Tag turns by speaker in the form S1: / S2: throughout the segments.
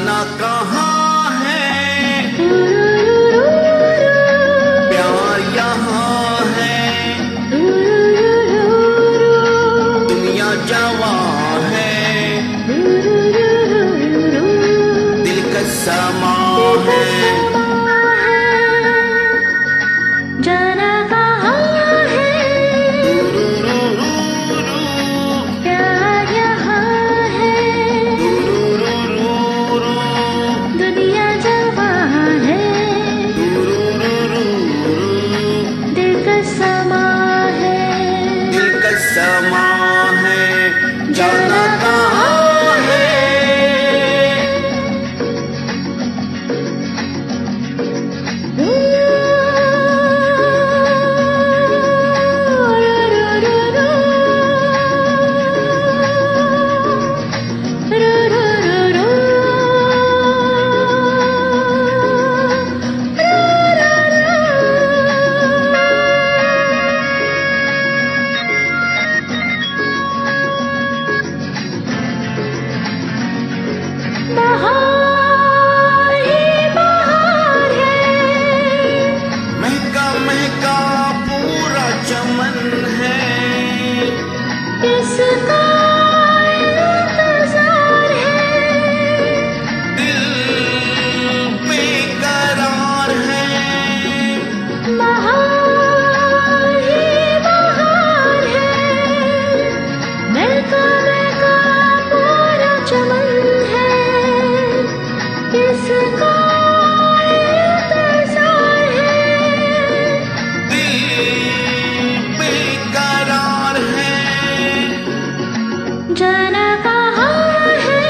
S1: जाना कहाँ है, प्यार यहाँ है, दुनिया जवां है, दिल का समा है।
S2: जाना कहाँ है, प्यार यहाँ है, दुनिया जवां है, दिल का समा है,
S1: दिल का समा है। जाना कहाँ है,
S2: बहार ही बहार है,
S1: महका महका पूरा चमन है,
S2: किसका इंतजार है,
S1: दिल बेकरार है।
S2: बहार ही बहार है, महका महका पूरा चमन है, किसका इंतजार है,
S1: दिल बेकरार है।
S2: जाना कहाँ है,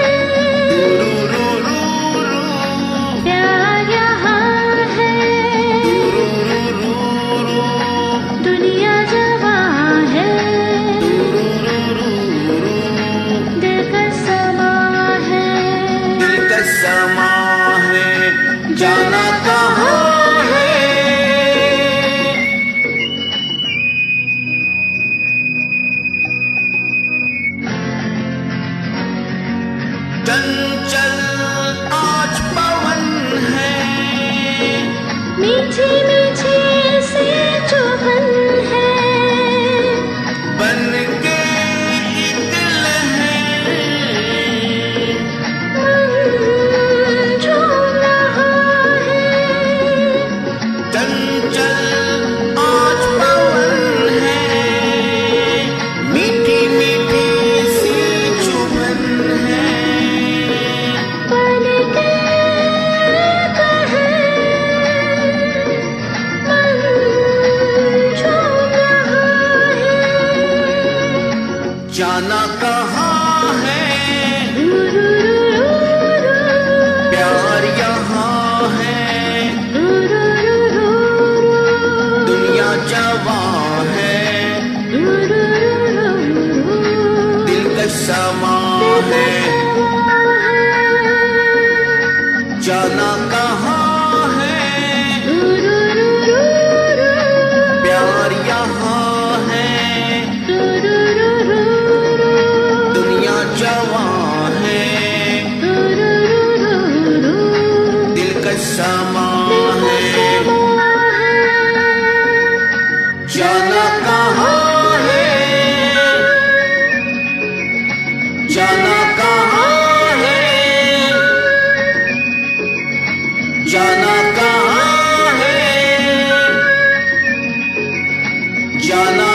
S2: प्यार यहाँ है, दुनिया जवां है, दिल का समा है,
S1: दिल का समा है। जाना कहाँ है, चंचल आज पवन है,
S2: मीठी मीठी सी चुभन है,
S1: बन के एक लहर
S2: मन झूम रहा है,
S1: चंचल आज पवन है, मीठी मीठी सी चुभन है,
S2: बन के कहे मन झूम रहा है।
S1: जाना कहाँ है, प्यार यहाँ है, दुनिया जवां है, दिल का समा है। जाना कहाँ है, प्यार यहाँ है, दुनिया जवां है, दिल का समा है। जाना कहाँ है, जाना कहाँ है, जाना कहाँ है, जाना